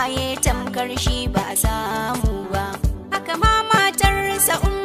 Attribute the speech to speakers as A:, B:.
A: iyaye tamkar shi ba a samu ba. Haka ma matarsa